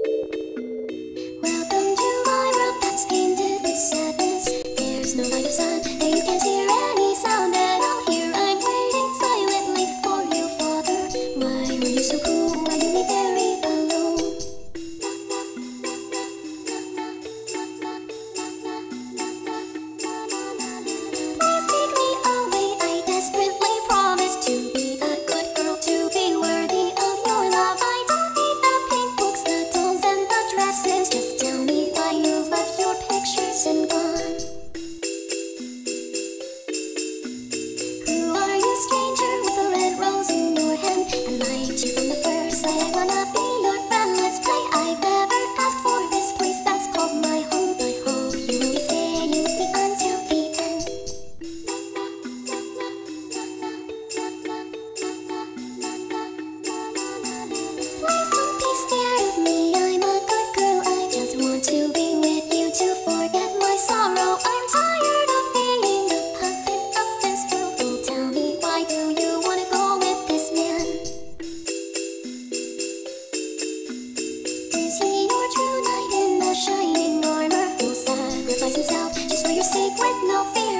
Welcome to my world that's painted with sadness. There's no light of sun, and you can't hear any sound at all here. I'm waiting silently for you, Father. Why were you so cruel? Why did we bury alone? Please take me away. I desperately promise to be a good girl, to be worthy of your love. I don't need the pink books, the dolls, and the dresses. Just tell me why you've left your pictures and gone. Who are you, stranger, with a red rose in your hand? I liked you from the first sight. I wanna be your friend. Let's play. I've never asked for this place that's called my home. I hope you will be staying with me until the end. Please don't be scared of me. I'm a good girl. I just want to be with you to forget my sorrow. I'm tired of being a puppet of this world. Oh, tell me, why do you wanna go with this man? Is he your true knight in the shining armor, who'll sacrifice himself just for your sake with no fear?